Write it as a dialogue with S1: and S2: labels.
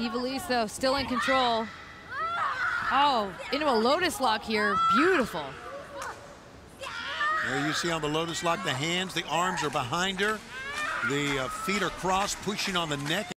S1: Evilisa still in control. Oh, into a Lotus lock here. Beautiful.
S2: There you see on the Lotus lock, the hands, the arms are behind her. The feet are crossed, pushing on the neck.